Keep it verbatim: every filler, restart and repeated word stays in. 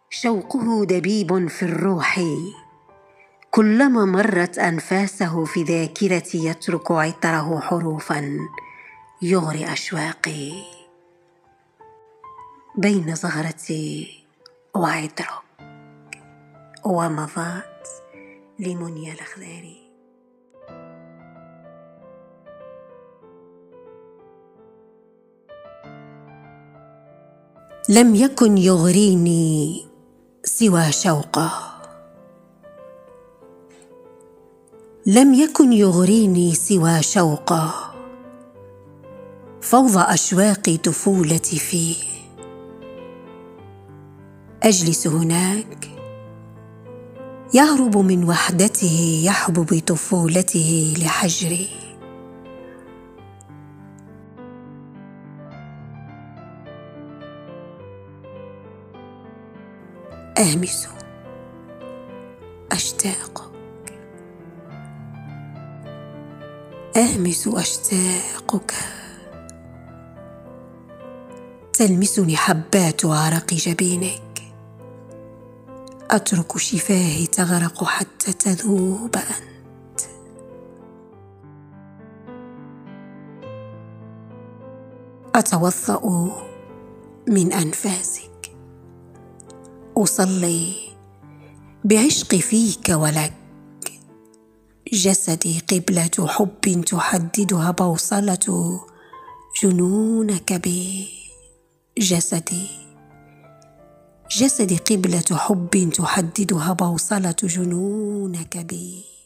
شوقه دبيب في الروح، كلما مرت أنفاسه في ذاكرتي يترك عطره حروفا يغري أشواقي. بين زهرتي وعطرك ومضات لمنيا الأخضر. لم يكن يغريني سوى شوقه، لم يكن يغريني سوى شوقه، فوض أشواق طفولتي فيه. أجلس هناك يهرب من وحدته، يحبو بطفولته لحجري. أهمس أشتاقك، أهمس أشتاقك، تلمسني حبات عرق جبينك، أترك شفاهي تغرق حتى تذوب أنت. أتوضأ من أنفاسك، أصلي بعشقي فيك ولك. جسدي قبلة حب تحددها بوصلة جنونك بي. جسدي جسدي قبلة حب تحددها بوصلة جنونك بي.